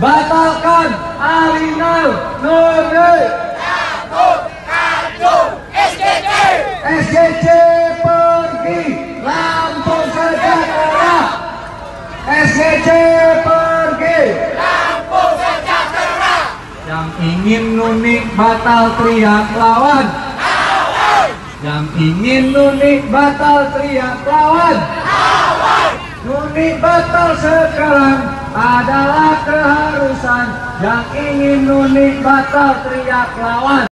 batalkan Arinal Nuni. SGC pergi, Lampung sejahtera. SGC pergi, Lampung sejahtera. Yang ingin Nuni batal teriak lawan. Yang ingin Nuni batal teriak lawan. Nuni batal sekarang adalah keharusan. Yang ingin Nuni batal teriak lawan.